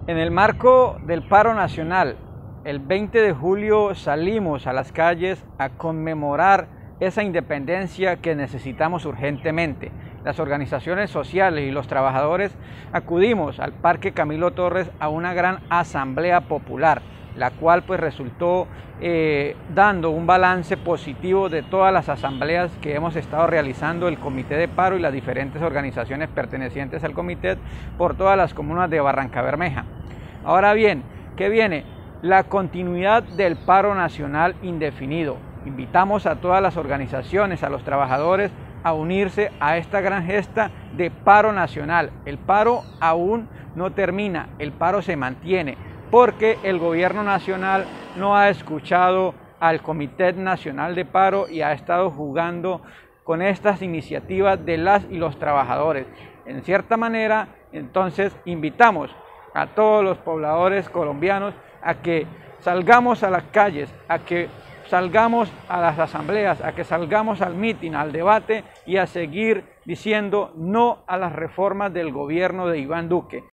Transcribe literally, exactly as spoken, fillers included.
En el marco del paro nacional, el veinte de julio salimos a las calles a conmemorar esa independencia que necesitamos urgentemente. Las organizaciones sociales y los trabajadores acudimos al Parque Camilo Torres a una gran asamblea popular, la cual pues resultó eh, dando un balance positivo de todas las asambleas que hemos estado realizando el Comité de Paro y las diferentes organizaciones pertenecientes al comité por todas las comunas de Barrancabermeja. Ahora bien, ¿qué viene? La continuidad del paro nacional indefinido. Invitamos a todas las organizaciones, a los trabajadores, a unirse a esta gran gesta de paro nacional. El paro aún no termina, el paro se mantiene, porque el gobierno nacional no ha escuchado al Comité Nacional de Paro y ha estado jugando con estas iniciativas de las y los trabajadores. En cierta manera, entonces, invitamos a todos los pobladores colombianos a que salgamos a las calles, a que salgamos a las asambleas, a que salgamos al mitin, al debate y a seguir diciendo no a las reformas del gobierno de Iván Duque.